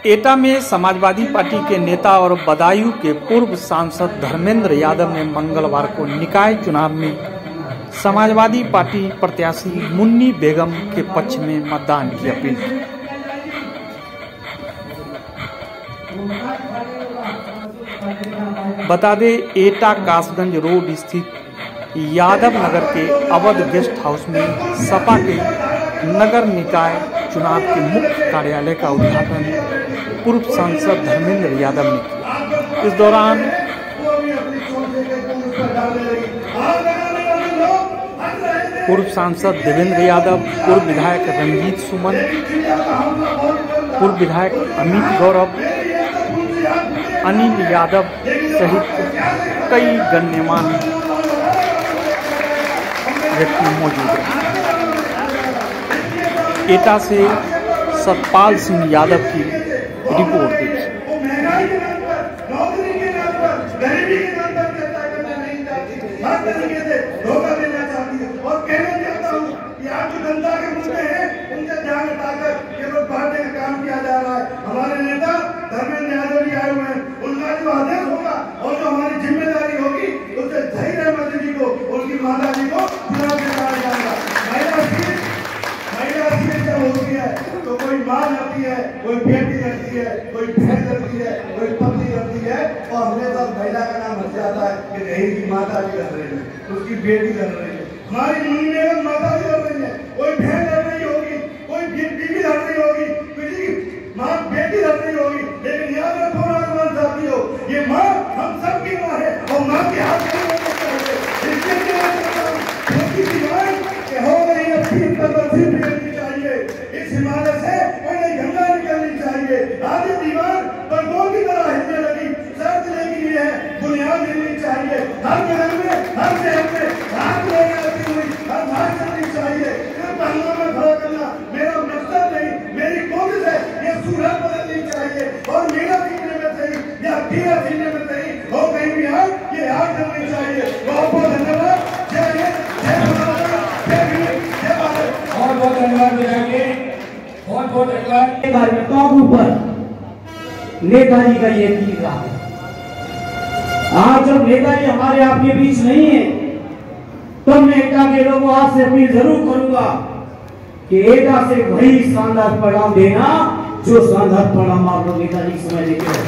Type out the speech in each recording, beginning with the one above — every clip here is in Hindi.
एटा में समाजवादी पार्टी के नेता और बदायूं के पूर्व सांसद धर्मेंद्र यादव ने मंगलवार को निकाय चुनाव में समाजवादी पार्टी प्रत्याशी मुन्नी बेगम के पक्ष में मतदान की अपील की। बता दें, एटा कासगंज रोड स्थित यादव नगर के अवध गेस्ट हाउस में सपा के नगर निकाय चुनाव के मुख्य कार्यालय का उद्घाटन पूर्व सांसद धर्मेंद्र यादव ने किया। इस दौरान पूर्व सांसद देवेंद्र यादव, पूर्व विधायक रंजीत सुमन, पूर्व विधायक अमित गौरव, अनिल यादव सहित कई गण्यमान्य व्यक्ति मौजूद रहे। एटा से सतपाल सिंह यादव की रिपोर्ट देखिए। हमारे नेता धर्मेंद्र यादव जी आए हुए हैं, उनका जो आदेश होगा और जो हमारी जिम्मेदारी होगी उससे जहीर अहमद जी को, उनकी माता जी को चुनाव जिताया जाएगा। महिला सीट जब होती है तो कोई माँ लगती है, कोई बेटी लगती है, कोई बहन लगती है, कोई पत्नी लगती है और हमेशा महिला का नाम हट जाता है कि नहीं की माता जी लड़ रही है, उसकी बेटी लड़ रही है, हमारी मुन्नी बेगम माता जी लड़ रही है, कोई बहन लड़ रही होगी, कोई बीवी लड़ रही होगी, किसी माँ बेटी लड़ रही होगी, लेकिन याद रखो नौजवान साथियों, ये माँ हम सबकी माँ है और माँ के हाथ में हो गई निकलनी चाहिए। इस हिमालय से पहले गंगा निकलनी चाहिए। आज दीवार पर्दों की तरह हिलने लगी, शर्त लेगी है बुनियाद मिलनी चाहिए। हर घर में, हर शहर में हाथ लेकर आती हुई हर भाग करनी चाहिए। पहलुओं में खड़ा करना मेरा मकसद नहीं, मेरी कोशिश है ये सूरत बदलनी चाहिए और मेरा सीखने में सही या तेरा सीखने में सही हो कहीं भी आए ये याद करनी चाहिए। बहुत बहुत धन्यवाद। जय हिंद, जय भारत, जय भीम, जय भारत। बहुत बहुत धन्यवाद मिलेंगे, बहुत बहुत धन्यवाद। कार्यकर्ताओं के ऊपर नेताजी का ये की रहा है। आज जब नेताजी हमारे आपके बीच नहीं है तो मैं एटा के लोगों आपसे अपील जरूर करूंगा कि एटा से वही शानदार परिणाम देना जो शानदार परिणाम आप लोग नेताजी समय देते हैं।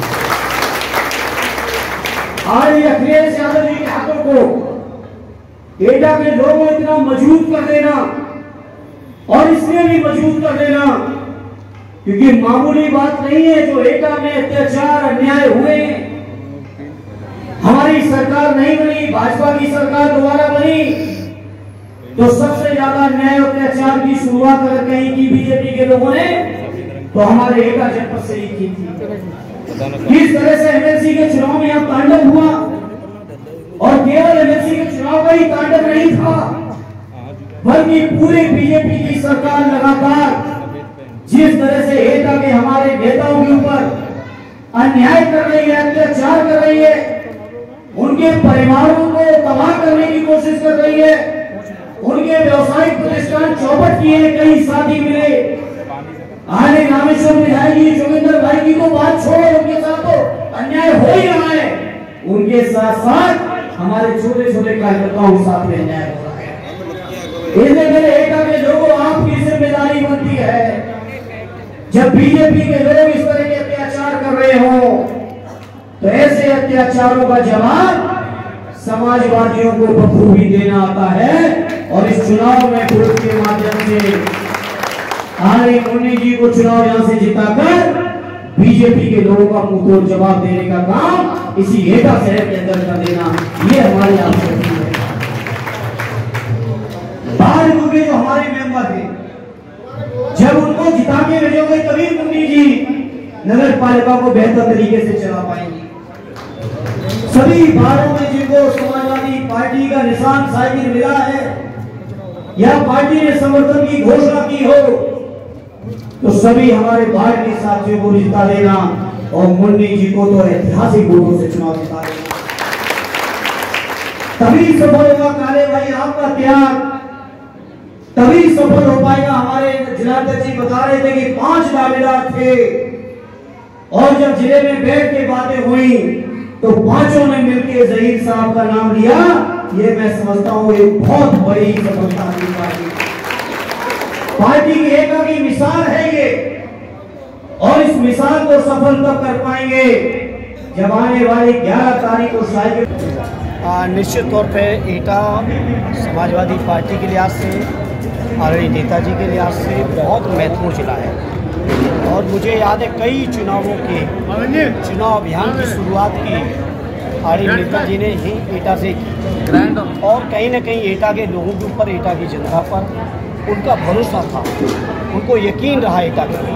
आज अखिलेश यादव जी के हाथों को एटा के लोगों इतना मजबूत कर देना और इसलिए भी मजबूत कर देना क्योंकि मामूली बात नहीं है जो एटा में अत्याचार अन्याय हुए। हमारी सरकार नहीं बनी, भाजपा की सरकार दोबारा बनी तो सबसे ज्यादा न्याय अत्याचार की शुरुआत अगर कहीं की बीजेपी के लोगों ने तो हमारे एटा जनपद से ही की थी। किस तरह से एमएलसी के चुनाव में यहाँ तांडव हुआ और केवल एमएलसी के चुनाव का ही तांडव नहीं था बल्कि पूरे बीजेपी की सरकार लगातार जिस तरह से एटा के हमारे नेताओं के ऊपर अन्याय कर रही है, अत्याचार कर रही है, उनके परिवारों को तबाह करने की कोशिश कर रही है, उनके व्यवसायिक प्रतिष्ठान चौपट किए हैं, कई साथी मिले। आने रामेश्वर विधायक जी जोगिंदर भाई की तो बात छोड़ो, उनके साथ तो अन्याय हो ही रहा है, उनके साथ साथ हमारे छोटे छोटे कार्यकर्ताओं के साथ में अन्याय हो रहा है। इसलिए मेरे एटा के लोगों आपकी जिम्मेदारी बनती है जब बीजेपी के लोग इस तरह के अत्याचार कर रहे हो तो ऐसे अत्याचारों का जवाब समाजवादियों को बखूबी देना आता है और इस चुनाव में वोट के माध्यम से आने मुन्नी जी को चुनाव यहां से जिताकर बीजेपी के लोगों का मुंहतोड़ जवाब देने का काम इसी एटा शहर के अंदर कर देना, ये हमारी आवश्यकता है। बाहर के जो हमारे मेंबर थे जब उनको जिता के भेजोगे तभी मुन्नी जी नगर पालिका को बेहतर तरीके से चला पाएंगी। सभी बारों में जिनको समाजवादी पार्टी का निशान साइकिल मिला है या पार्टी ने समर्थन की घोषणा की हो तो सभी हमारे भारतीय साथियों को जिता देना और मुन्नी जी को तो ऐतिहासिक वोटों से चुनाव जिता देना, तभी सफल होगा काले भाई आपका त्याग, तभी सफल हो पाएगा। हमारे जिलाध्यक्ष जी बता रहे थे कि 5 दावेदार थे और जब जिले में बैठ के बातें हुई तो पांचों ने मिलकर जहीर साहब का नाम लिया। ये मैं समझता हूं एक बहुत बड़ी सफलता की पार्टी की एकता की मिसाल है ये, और इस मिसाल को सफल तब कर पाएंगे जब आने वाली 11 तारीख को शायद निश्चित तौर पे एटा समाजवादी पार्टी के लिहाज से और नेताजी के लिहाज से बहुत महत्वपूर्ण जिला है। और मुझे याद है कई चुनाव अभियान की शुरुआत की आर्य नेताजी ने ही एटा से की, और कहीं न कहीं एटा के लोगों के ऊपर, एटा की जनता पर उनका भरोसा था, उनको यकीन रहा एटा के।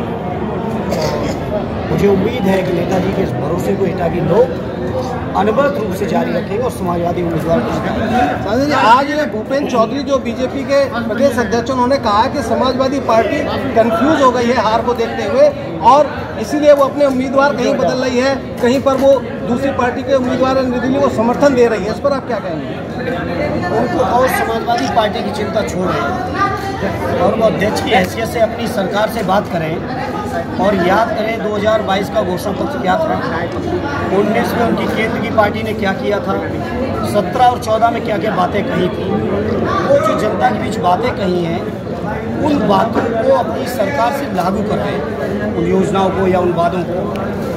मुझे उम्मीद है कि नेताजी के इस भरोसे को एटा के लोग अनवरत रूप से जारी रखेंगे और समाजवादी उम्मीदवार को। आज भूपेंद्र चौधरी जो बीजेपी के प्रदेश अध्यक्ष, उन्होंने कहा कि समाजवादी पार्टी कंफ्यूज हो गई है हार को देखते हुए, और इसीलिए वो अपने उम्मीदवार कहीं बदल रही है, कहीं पर वो दूसरी पार्टी के उम्मीदवार निर्दलीय को समर्थन दे रही है। इस पर आप क्या कहेंगे? उनको और समाजवादी पार्टी की चिंता छोड़ रहे हैं और वो अध्यक्ष की हैसियत से अपनी सरकार से बात करें और याद करें 2022 का घोषणा पत्र क्या था, 19 में उनकी केंद्र की पार्टी ने क्या किया था, 17 और 14 में क्या क्या बातें कही थी। वो जो जनता के बीच बातें कही हैं, उन बातों को अपनी सरकार से लागू कराएं, उन योजनाओं को या उन वादों को।